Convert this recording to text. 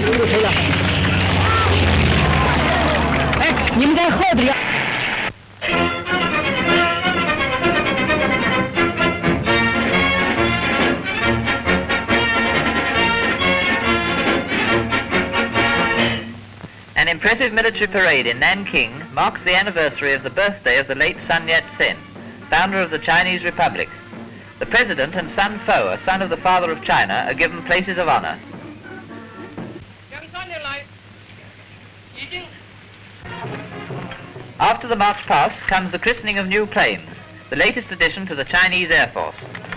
头就飞了。哎，你们在后头呀。 An impressive military parade in Nanking marks the anniversary of the birthday of the late Sun Yat-Sen, founder of the Chinese Republic. The president and Sun Fo, a son of the father of China, are given places of honor. After the march past comes the christening of new planes, the latest addition to the Chinese Air Force.